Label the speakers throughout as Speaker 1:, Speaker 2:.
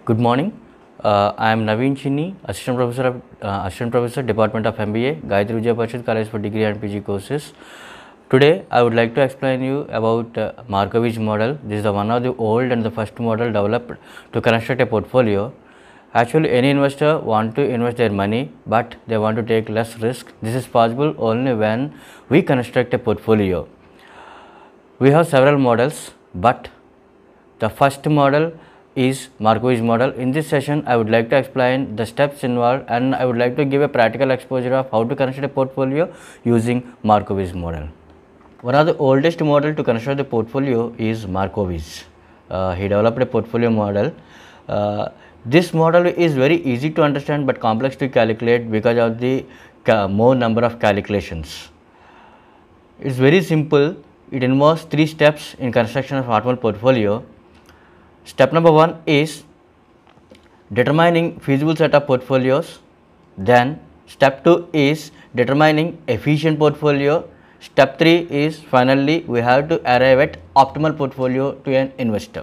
Speaker 1: Good morning. I am Naveen Chinni, Assistant Professor, Department of MBA, Gayatri Vijaya Parishad College for Degree and PG courses. Today, I would like to explain you about Markovitch model. This is the one of the old and the first model developed to construct a portfolio. Actually, any investor want to invest their money, but they want to take less risk. This is possible only when we construct a portfolio. We have several models, but the first model is Markovitch model. In this session, I would like to explain the steps involved and I would like to give a practical exposure of how to construct a portfolio using Markovitch model. One of the oldest model to construct the portfolio is Markovitch. He developed a portfolio model. This model is very easy to understand but complex to calculate because of the more number of calculations. It's very simple. It involves 3 steps in construction of optimal portfolio. Step number 1 is determining feasible set of portfolios. Then step 2 is determining efficient portfolio. Step 3 is finally we have to arrive at optimal portfolio to an investor.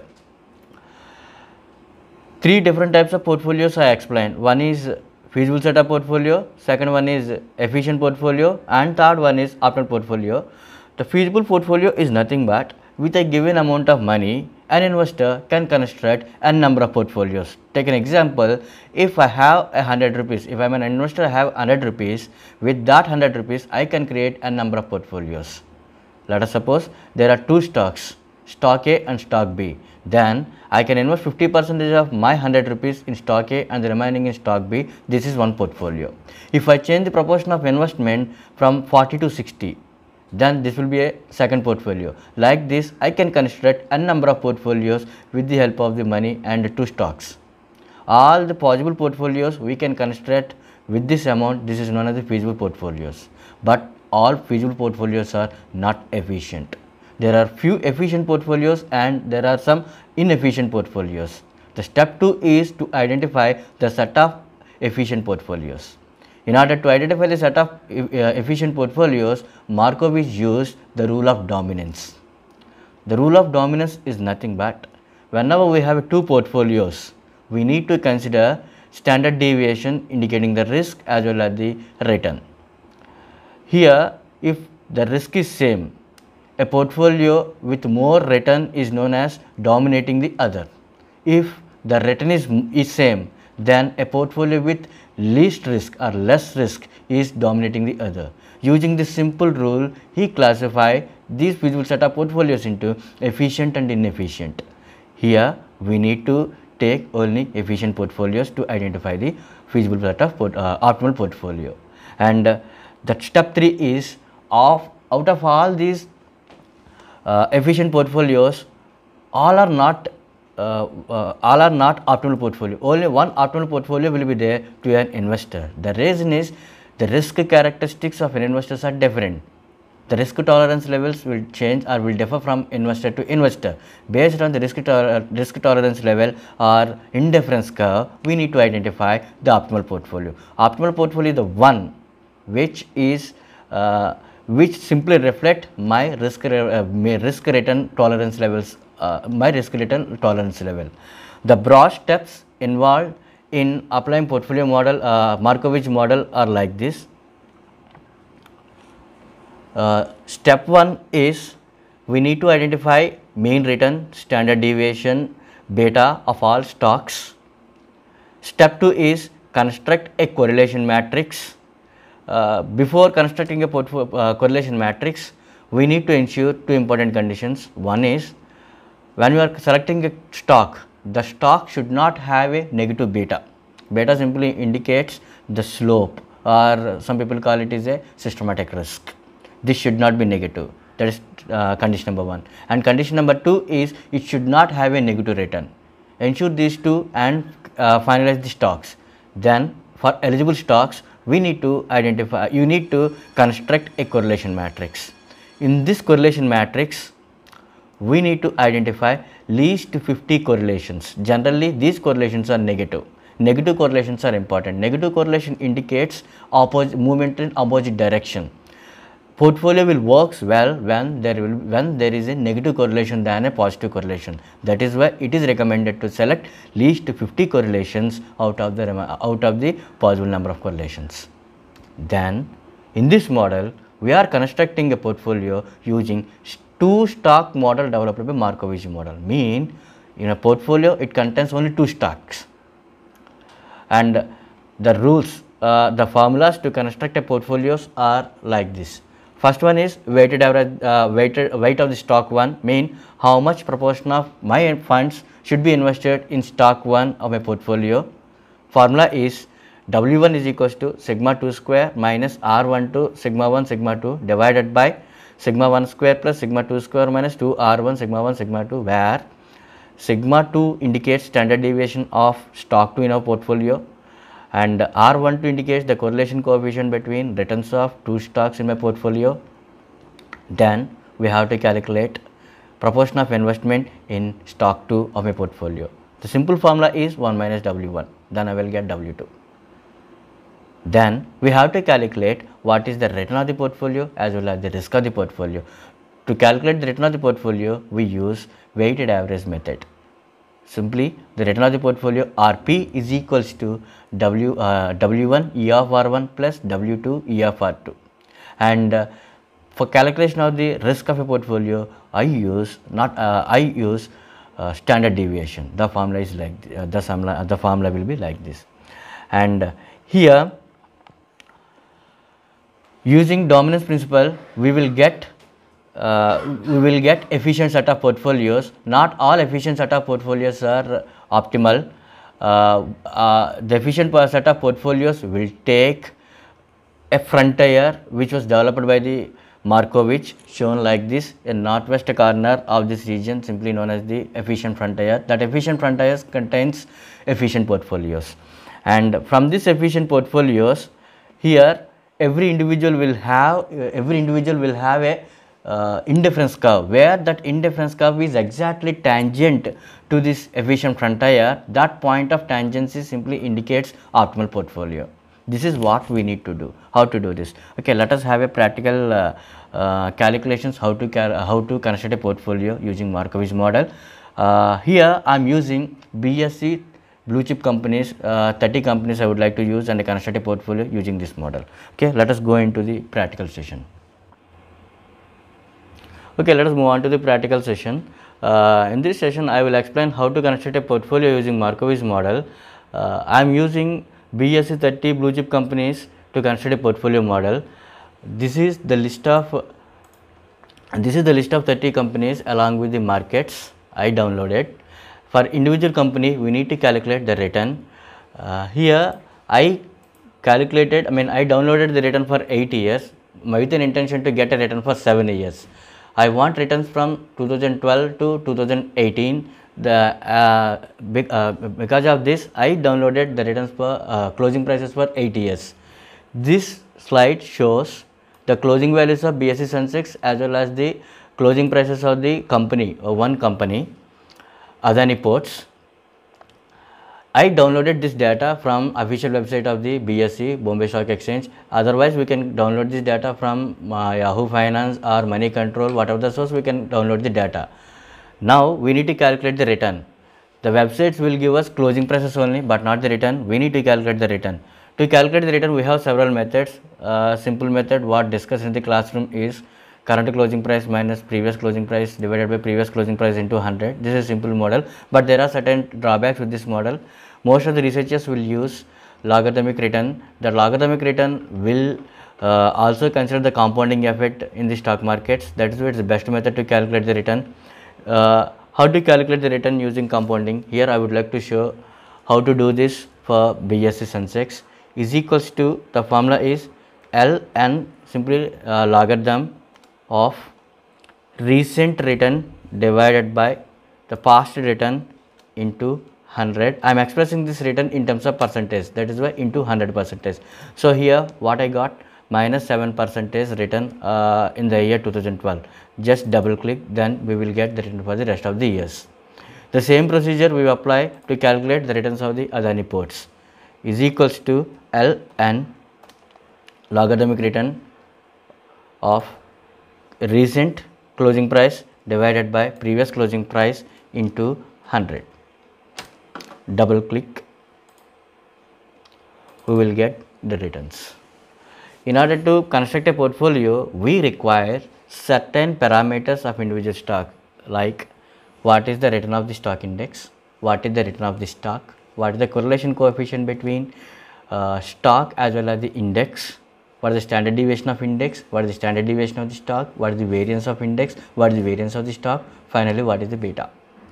Speaker 1: 3 different types of portfolios I explained. One is feasible set of portfolio, second one is efficient portfolio, and third one is optimal portfolio. The feasible portfolio is nothing but with a given amount of money, an investor can construct a number of portfolios. Take an example, if I have 100 rupees, if I am an investor, I have 100 rupees, with that 100 rupees, I can create a number of portfolios. Let us suppose there are 2 stocks, stock A and stock B. Then I can invest 50% of my 100 rupees in stock A and the remaining in stock B. This is one portfolio. If I change the proportion of investment from 40 to 60, then this will be a second portfolio. Like this, I can construct a number of portfolios with the help of the money and 2 stocks. All the possible portfolios we can construct with this amount. This is known as the feasible portfolios. But all feasible portfolios are not efficient. There are few efficient portfolios and there are some inefficient portfolios. The step 2 is to identify the set of efficient portfolios. In order to identify the set of efficient portfolios, Markovitch used the rule of dominance. The rule of dominance is nothing but whenever we have 2 portfolios, we need to consider standard deviation indicating the risk as well as the return. Here, if the risk is same, a portfolio with more return is known as dominating the other. If the return is same, then a portfolio with least risk or less risk is dominating the other. Using this simple rule, he classified these feasible set of portfolios into efficient and inefficient. Here we need to take only efficient portfolios to identify the feasible set of optimal portfolio. And that step 3 is out of all these efficient portfolios, all are not optimal portfolio. Only one optimal portfolio will be there to an investor. The reason is the risk characteristics of an investor are different. The risk tolerance levels will change or will differ from investor to investor. Based on the risk tolerance level or indifference curve, we need to identify the optimal portfolio. Optimal portfolio is the one which which simply reflect my risk return tolerance levels. The broad steps involved in applying portfolio model, Markovitch model are like this. Step 1 is we need to identify mean return, standard deviation, beta of all stocks. Step 2 is construct a correlation matrix. Before constructing a correlation matrix, we need to ensure 2 important conditions. One is when you are selecting a stock, the stock should not have a negative beta. Beta simply indicates the slope, or some people call it as a systematic risk. This should not be negative. That is condition number 1. And condition number 2 is it should not have a negative return. Ensure these 2 and finalize the stocks. Then for eligible stocks, we need to identify, you need to construct a correlation matrix. In this correlation matrix, we need to identify least 50 correlations. Generally, these correlations are negative. Negative correlations are important. Negative correlation indicates movement in opposite direction. portfolio will works well when there is a negative correlation than a positive correlation. That is why it is recommended to select least 50 correlations out of the possible number of correlations. Then in this model we are constructing a portfolio using two stock model developed by Markovitch model. Mean in a portfolio it contains only two stocks, and the rules, the formulas to construct a portfolios are like this. First one is weighted average, weight of the stock 1, mean how much proportion of my funds should be invested in stock 1 of my portfolio. Formula is W1 is equals to sigma 2 square minus R12 sigma 1 sigma 2 divided by sigma 1 square plus sigma 2 square minus 2 R1 sigma 1 sigma 2, where sigma 2 indicates standard deviation of stock 2 in our portfolio, and R12 indicates the correlation coefficient between returns of two stocks in my portfolio. Then we have to calculate proportion of investment in stock 2 of my portfolio. The simple formula is 1 minus W1, then I will get W2. Then we have to calculate what is the return of the portfolio as well as the risk of the portfolio. To calculate the return of the portfolio, we use weighted average method. Simply the return of the portfolio RP is equals to W1 E of R1 plus W2 E of R2, and for calculation of the risk of a portfolio I use standard deviation. The formula is like the formula will be like this, and here using dominance principle we will get efficient set of portfolios. Not all efficient set of portfolios are optimal. The efficient set of portfolios will take a frontier which was developed by the Markovitch, shown like this in northwest corner of this region, simply known as the efficient frontier. That efficient frontier contains efficient portfolios, and from this efficient portfolios, here every individual will have a indifference curve, where that indifference curve is exactly tangent to this efficient frontier. That point of tangency simply indicates optimal portfolio. This is what we need to do. How to do this? Okay, let us have a practical calculations how to construct a portfolio using Markovitch model. Here I am using BSE blue chip companies, 30 companies I would like to use, and construct a portfolio using this model. Okay, let us go into the practical session. Okay, let us move on to the practical session. In this session, I will explain how to construct a portfolio using Markovitch model. I am using BSE 30 blue chip companies to construct a portfolio model. This is the list of 30 companies along with the markets I downloaded. For individual company, we need to calculate the return. Here I downloaded the return for 8 years with an intention to get a return for 7 years. I want returns from 2012 to 2018. Because of this, I downloaded the returns for closing prices for 8 years. This slide shows the closing values of BSE Sensex as well as the closing prices of the company, one company, Adani Ports. I downloaded this data from official website of the BSE, Bombay Stock Exchange. Otherwise, we can download this data from Yahoo Finance or Money Control, whatever the source, we can download the data. Now, we need to calculate the return. The websites will give us closing prices only, but not the return. We need to calculate the return. To calculate the return, we have several methods. Simple method what discussed in the classroom is current closing price minus previous closing price divided by previous closing price into 100. This is a simple model, but there are certain drawbacks with this model. Most of the researchers will use logarithmic return. The logarithmic return will also consider the compounding effect in the stock markets. That is why it's the best method to calculate the return. How to calculate the return using compounding? Here I would like to show how to do this for BSE Sensex. Is equals to, the formula is Ln, simply logarithm of recent return divided by the past return into 100. I am expressing this return in terms of percentage, that is why into 100%. So here what I got, minus 7% return in the year 2012. Just double click, then we will get the return for the rest of the years. The same procedure we apply to calculate the returns of the Adani Ports. Is equals to Ln logarithmic return of recent closing price divided by previous closing price into 100. Double click, we will get the returns. In order to construct a portfolio, we require certain parameters of individual stock, like what is the return of the stock index, what is the return of the stock, what is the correlation coefficient between stock as well as the index, what is the standard deviation of index, what is the standard deviation of the stock, what is the variance of index, what is the variance of the stock, finally what is the beta.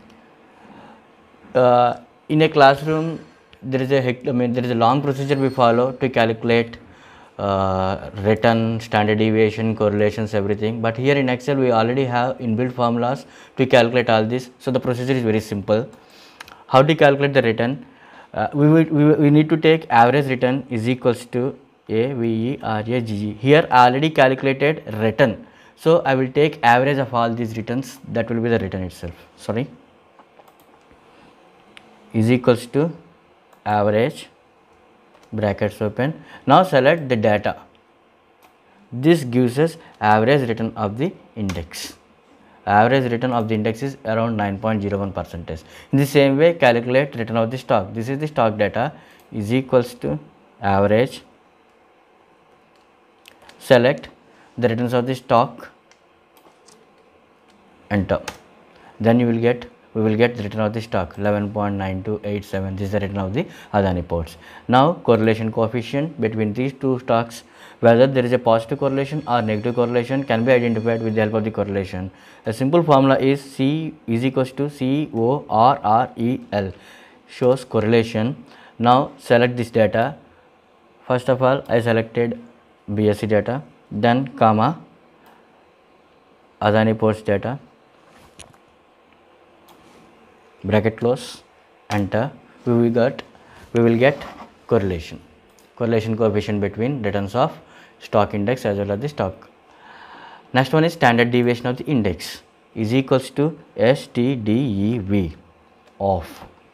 Speaker 1: In a classroom, there is a long procedure we follow to calculate return, standard deviation, correlations, everything. But here in Excel, we already have inbuilt formulas to calculate all this. So the procedure is very simple. How to calculate the return? We need to take average return is equals to AVERAGE. Here I already calculated return. So I will take average of all these returns. That will be the return itself. Sorry. Is equals to average, brackets open. Now select the data. This gives us average return of the index. Average return of the index is around 9.01%. In the same way, calculate return of the stock. This is the stock data, is equals to average. Select the returns of the stock, enter. Then we will get the return of the stock 11.9287. This is the return of the Adani Ports. Now correlation coefficient between these two stocks, whether there is a positive correlation or negative correlation, can be identified with the help of the correlation. A simple formula is C is equals to CORREL, shows correlation. Now select this data. First of all, I selected BSE data, then comma Adani Ports data, bracket close, enter. We will get correlation coefficient between returns of stock index as well as the stock. Next one is standard deviation of the index, is equals to STDEV of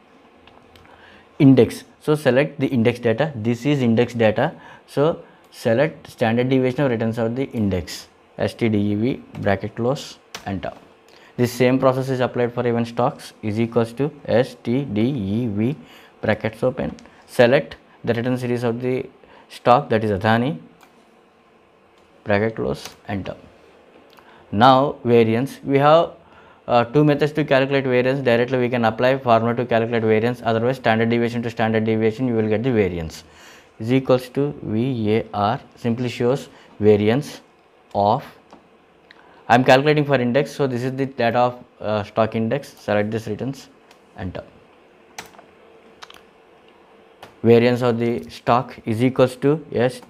Speaker 1: index. So select the index data. This is index data. So select standard deviation of returns of the index, STDEV, bracket close, enter. This same process is applied for even stocks, is equals to STDEV, brackets open. Select the return series of the stock, that is Adani, bracket close, enter. Now variance, we have two methods to calculate variance. Directly we can apply formula to calculate variance, otherwise standard deviation to standard deviation you will get the variance, is equals to VAR, simply shows variance of, I am calculating for index, so this is the data of stock index. Select this returns, enter. Variance of the stock is equals to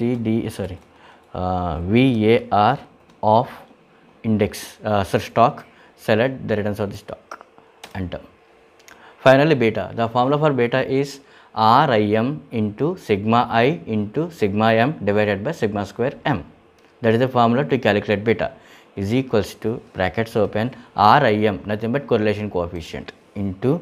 Speaker 1: VAR of index stock. Select the returns of the stock, enter. Finally beta, the formula for beta is RIM into sigma I into sigma m divided by sigma square m. That is the formula to calculate beta, is equals to, brackets open, RIM, nothing but correlation coefficient, into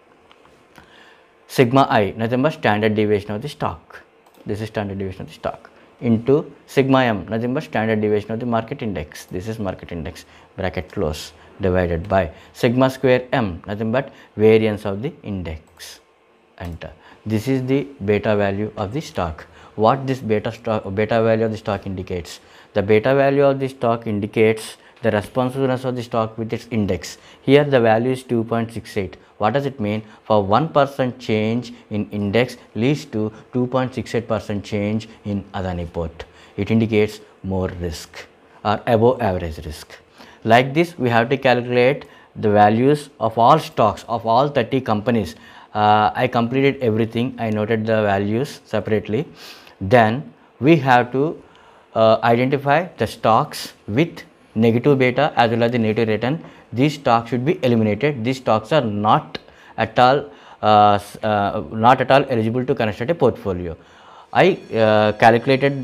Speaker 1: sigma I, nothing but standard deviation of the stock. This is standard deviation of the stock, into sigma m, nothing but standard deviation of the market index. This is market index, bracket close, divided by sigma square m, nothing but variance of the index, enter. This is the beta value of the stock. What this beta value of the stock indicates? The beta value of the stock indicates the responsiveness of the stock with its index. Here the value is 2.68. What does it mean? For 1% change in index leads to 2.68% change in Adani Port. It indicates more risk or above average risk. Like this, we have to calculate the values of all stocks of all 30 companies. I completed everything. I noted the values separately. Then we have to identify the stocks with negative beta as well as the negative return. These stocks should be eliminated. These stocks are not at all eligible to construct a portfolio. I calculated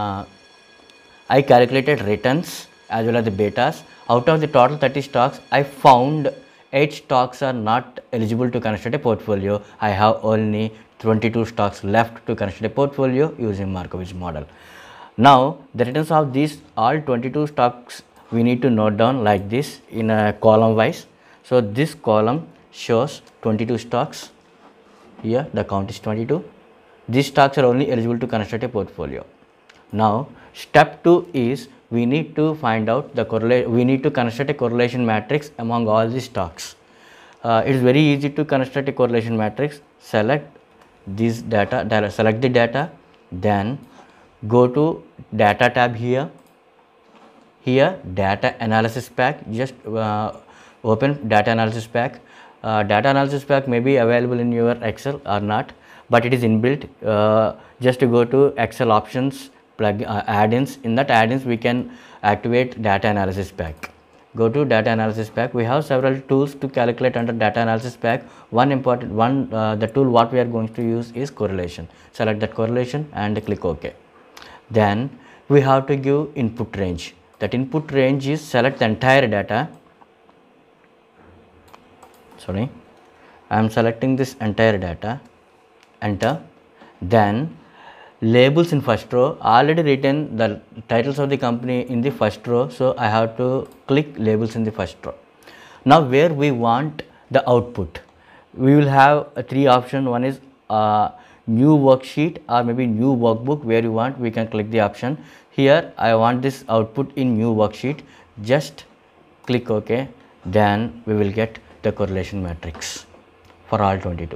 Speaker 1: returns as well as the betas. Out of the total 30 stocks, I found 8 stocks are not eligible to construct a portfolio. I have only 22 stocks left to construct a portfolio using Markowitz model. Now the returns of these all 22 stocks we need to note down like this in a column wise. So this column shows 22 stocks. Here the count is 22. These stocks are only eligible to construct a portfolio. Now step 2 is we need to find out the we need to construct a correlation matrix among all these stocks. It is very easy to construct a correlation matrix. Select this data, select the data, then go to data tab here. Here data analysis pack, just open data analysis pack. Data analysis pack may be available in your Excel or not, but it is inbuilt. Just to go to Excel options, plug add-ins. In that add-ins we can activate data analysis pack. Go to data analysis pack. We have several tools to calculate under data analysis pack. One important one, the tool what we are going to use is correlation. Select that correlation and click OK. Then we have to give input range. That input range is select the entire data. Sorry, I am selecting this entire data. Enter. Then labels in first row. Already written the titles of the company in the first row, so I have to click labels in the first row. Now where we want the output, we will have three options. One is new worksheet or maybe new workbook. Where you want, we can click the option. Here I want this output in new worksheet. Just click OK. Then we will get the correlation matrix for all 22.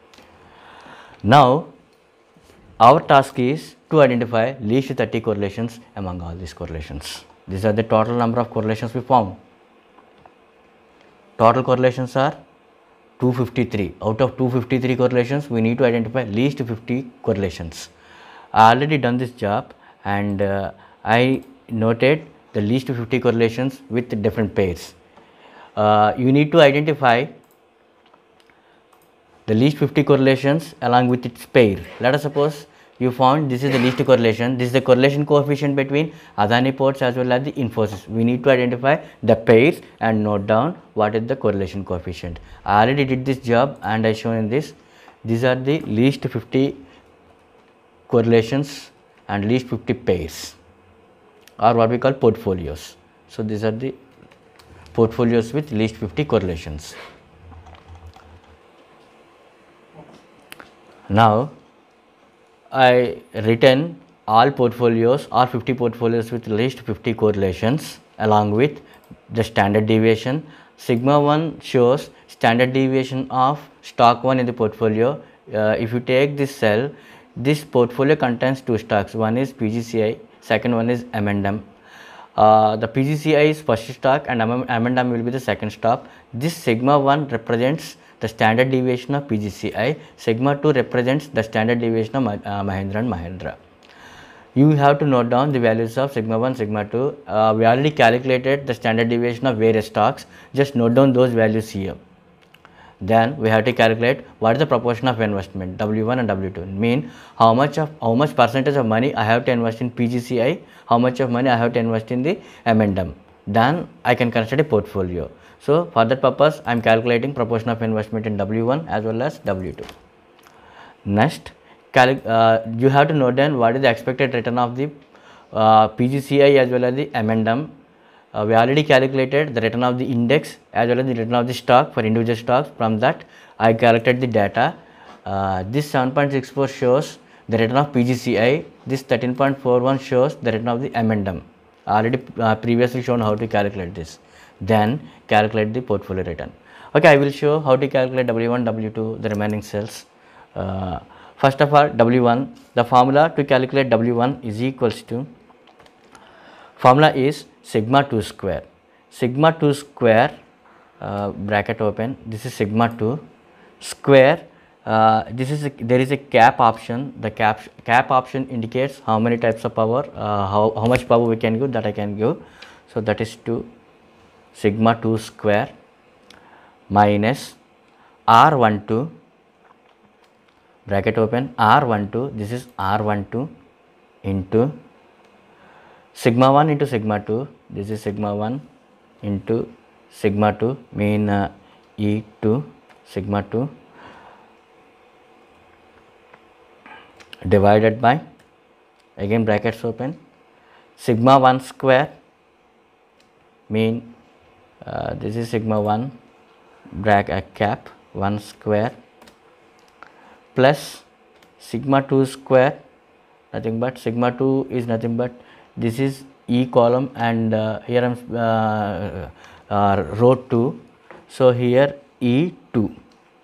Speaker 1: Now our task is to identify least 30 correlations among all these correlations. These are the total number of correlations we found. Total correlations are 253. Out of 253 correlations, we need to identify least 50 correlations. I already done this job and I noted the least 50 correlations with different pairs. You need to identify the least 50 correlations along with its pair. Let us suppose you found this is the least correlation. This is the correlation coefficient between Adani Ports as well as the Infosys. We need to identify the pairs and note down what is the correlation coefficient. I already did this job and I shown in this. These are the least 50 correlations and least 50 pairs, or what we call portfolios. So these are the portfolios with least 50 correlations. Now I written all portfolios or 50 portfolios with least 50 correlations along with the standard deviation. Sigma 1 shows standard deviation of stock 1 in the portfolio. If you take this cell, this portfolio contains two stocks. One is PGCI, second one is M&M. The PGCI is first stock and M&M will be the second stock. This sigma 1 represents the standard deviation of PGCI. Sigma 2 represents the standard deviation of Mahindra and Mahindra. You have to note down the values of sigma 1, sigma 2. We already calculated the standard deviation of various stocks. Just note down those values here. Then we have to calculate what is the proportion of investment, W1 and W2. Mean how much percentage of money I have to invest in PGCI, how much of money I have to invest in the M&M. Then I can construct a portfolio. So for that purpose, I am calculating proportion of investment in W1 as well as W2. Next, you have to note down what is the expected return of the PGCI as well as the M&M. We already calculated the return of the index as well as the return of the stock for individual stocks. From that, I collected the data. This 7.64 shows the return of PGCI. This 13.41 shows the return of the M&M. Already previously shown how to calculate this. Then calculate the portfolio return. Okay, I will show how to calculate W1, W2, the remaining cells. First of all, W1, the formula to calculate W1 is equals to, formula is sigma 2 square. Sigma 2 square, bracket open, this is sigma 2 square. There is a cap option. The cap option indicates how many types of power, how much power we can give, that I can give. So that is 2 sigma 2 square minus R12, bracket open, R12, this is R12 into sigma 1 into sigma 2, this is sigma 1 into sigma 2, mean E2 sigma 2 divided by again brackets open, sigma 1 square mean this is sigma 1 bracket cap 1 square plus sigma 2 square, nothing but sigma 2 is nothing but this is E column and here I am row 2, so here E2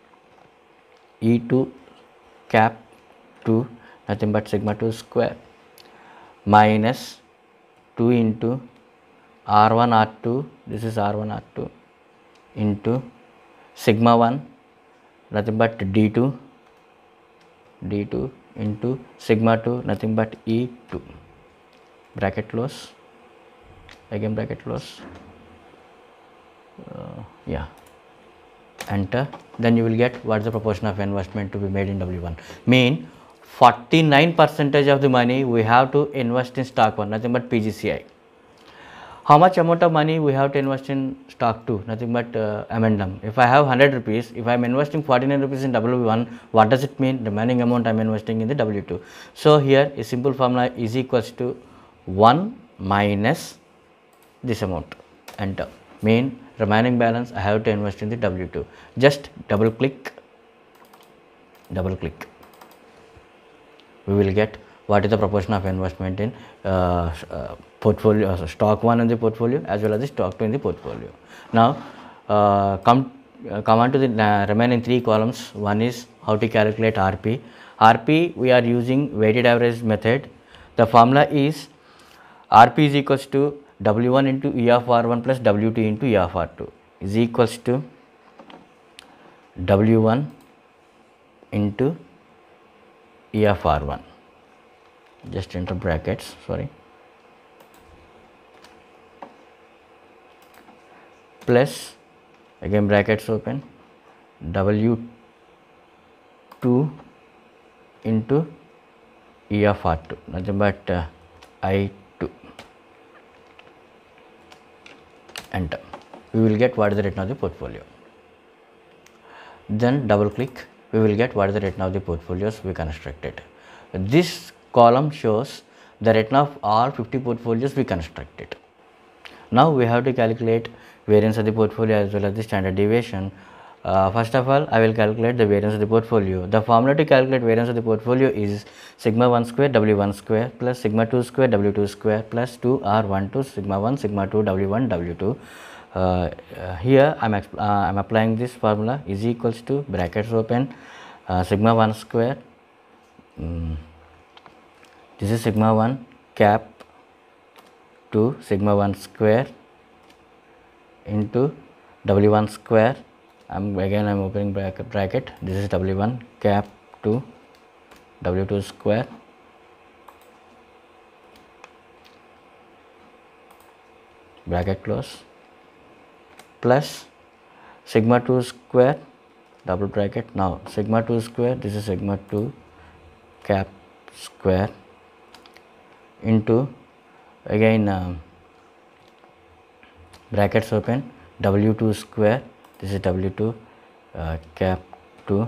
Speaker 1: cap 2 nothing but sigma 2 square minus 2 into R1 R2, this is R1 R2 into sigma 1 nothing but D2 into sigma 2 nothing but E2, bracket close, again bracket close, yeah, enter. Then you will get what is the proportion of investment to be made in W1. Mean 49% of the money we have to invest in stock 1, nothing but PGCI. How much amount of money we have to invest in stock 2, nothing but M&M. If I have 100 rupees, if I am investing 49 rupees in W1, what does it mean? Remaining amount I am investing in the W2. So here a simple formula is equals to 1 minus this amount, enter. Mean remaining balance I have to invest in the W2. Just double click, we will get what is the proportion of investment in portfolio, stock 1 in the portfolio as well as the stock 2 in the portfolio. Now come on to the remaining 3 columns. One is how to calculate RP. RP we are using weighted average method. The formula is RP is equals to W1 into E of R1 plus W2 into E of R2 is equals to W1 into E of R1, just enter brackets, plus again brackets open, W2 into E of R2, nothing but I2, enter. We will get what is the return of the portfolio. Then double click, we will get what is the return of the portfolios we constructed. This column shows the return of all 50 portfolios we constructed. Now we have to calculate variance of the portfolio as well as the standard deviation. First of all, I will calculate the variance of the portfolio. The formula to calculate variance of the portfolio is sigma 1 square W1 square plus sigma 2 square W2 square plus 2 R12 sigma 1 sigma 2 W1 W2. Here I am applying this formula is equals to brackets open, sigma 1 square, this is sigma 1 cap 2 sigma 1 square into W1 square, again I am opening bracket, this is W1 cap 2 W2 square bracket close plus sigma 2 square double bracket. Now sigma 2 square, this is sigma 2 cap square into again brackets open, W2 square, this is W2 cap 2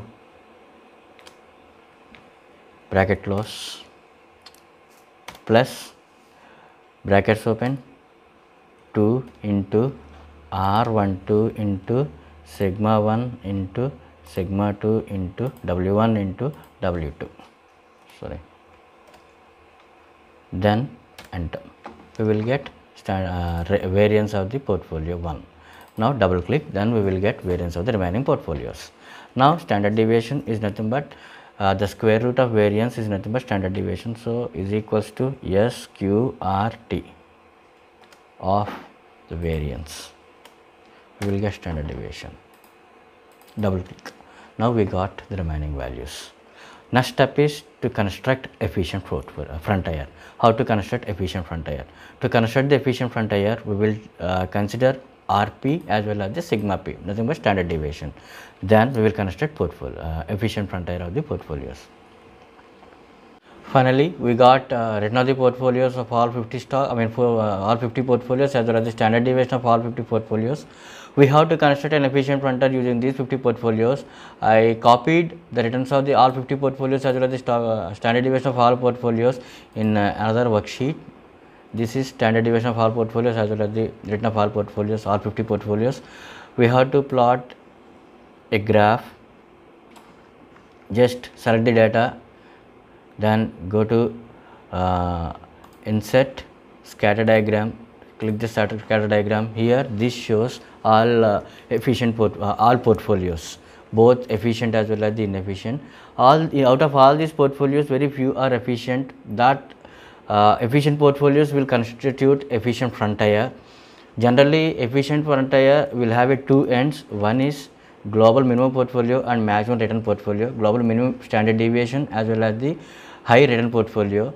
Speaker 1: bracket close plus brackets open 2 into R12 into sigma 1 into sigma 2 into W1 into W2, then enter. We will get variance of the portfolio 1. Now double click, then we will get variance of the remaining portfolios. Now standard deviation is nothing but the square root of variance is nothing but standard deviation, so is equals to SQRT of the variance. We will get standard deviation. Double click. Now we got the remaining values. Next step is to construct efficient front tire. How to construct efficient front tire? To construct the efficient front tire, we will consider RP as well as the sigma P, nothing but standard deviation. Then we will construct efficient front tire of the portfolios. Finally, we got written of the portfolios of all 50 stock, for all 50 portfolios as well as the standard deviation of all 50 portfolios. We have to construct an efficient frontier using these 50 portfolios. I copied the returns of the all 50 portfolios as well as the standard deviation of all portfolios in another worksheet. This is standard deviation of all portfolios as well as the return of all portfolios, all 50 portfolios. We have to plot a graph. Just select the data, then go to insert scatter diagram, click the scatter diagram. Here this shows all efficient all portfolios, both efficient as well as the inefficient. Out of all these portfolios, very few are efficient. That efficient portfolios will constitute efficient frontier. Generally, efficient frontier will have two ends. One is global minimum portfolio and maximum return portfolio. Global minimum standard deviation as well as the high return portfolio.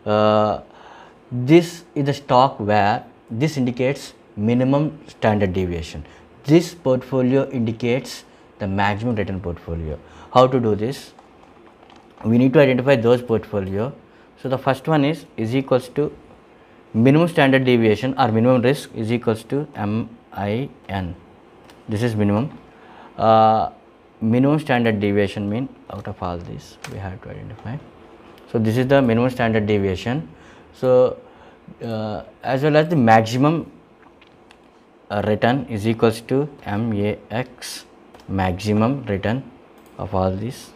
Speaker 1: This is the stock where this indicates minimum standard deviation. This portfolio indicates the maximum return portfolio. How to do this? We need to identify those portfolio. So the first one is equals to minimum standard deviation or minimum risk is equals to MIN. This is minimum. Minimum standard deviation mean out of all this we have to identify. So this is the minimum standard deviation. So as well as the maximum return is equals to MAX, maximum return of all this.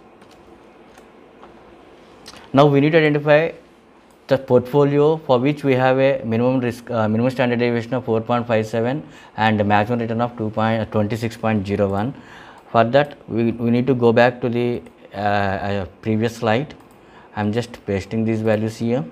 Speaker 1: Now we need to identify the portfolio for which we have a minimum risk, minimum standard deviation of 4.57 and a maximum return of 26.01. For that, we need to go back to the previous slide. I am just pasting these values here.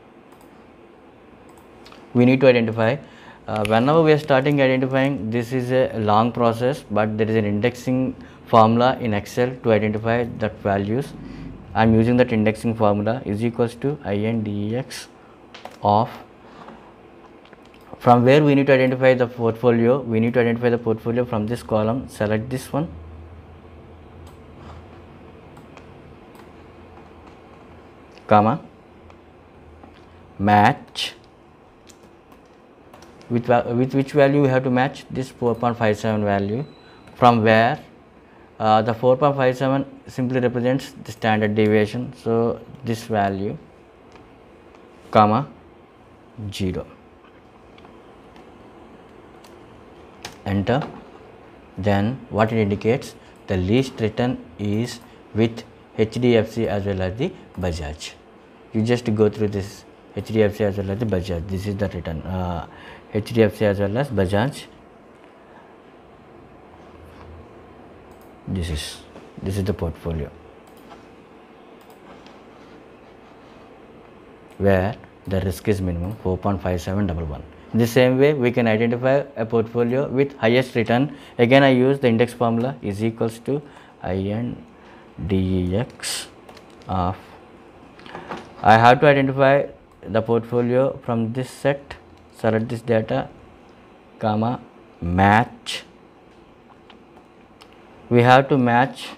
Speaker 1: We need to identify. Whenever we are starting identifying, this is a long process, but there is an indexing formula in Excel to identify that values. I am using that indexing formula is equals to INDEX of, from where we need to identify the portfolio. We need to identify the portfolio from this column. Select this one, comma, match with which value we have to match this 4.57 value, from where the 4.57 simply represents the standard deviation. So this value, comma, 0. Enter. Then what it indicates, the least return is with HDFC as well as the Bajaj. You just go through this HDFC as well as the Bajaj. This is the return, HDFC as well as Bajaj. This is the portfolio where the risk is minimum 4.5711. In the same way, we can identify a portfolio with highest return. Again, I use the index formula is equals to INDEX of, I have to identify the portfolio from this set. Select this data, comma, match. We have to match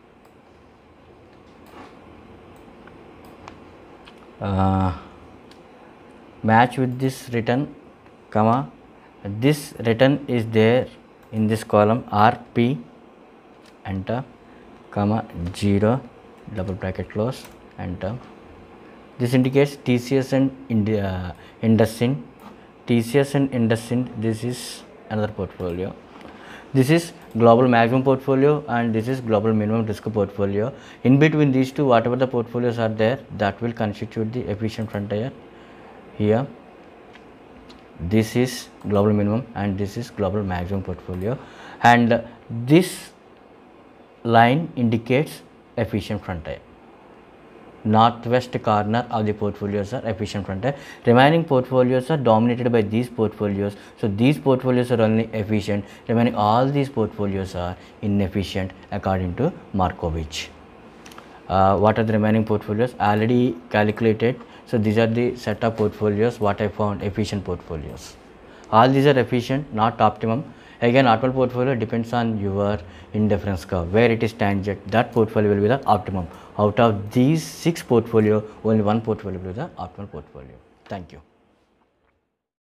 Speaker 1: match with this return, comma, this return is there in this column RP, enter, comma, 0, double bracket close, enter. This indicates TCS and IndusInd. TCS and IndusInd, this is another portfolio. This is global maximum portfolio and this is global minimum risk portfolio. In between these two, whatever the portfolios are there, that will constitute the efficient frontier. Here, this is global minimum and this is global maximum portfolio, and this line indicates efficient frontier. Northwest corner of the portfolios are efficient frontier. Remaining portfolios are dominated by these portfolios. So these portfolios are only efficient. Remaining all these portfolios are inefficient according to Markovich. What are the remaining portfolios? Already calculated. So these are the set of portfolios what I found efficient portfolios. All these are efficient, not optimum. Again, optimal portfolio depends on your indifference curve, where it is tangent, that portfolio will be the optimum. Out of these 6 portfolio, only one portfolio will be the optimal portfolio. Thank you.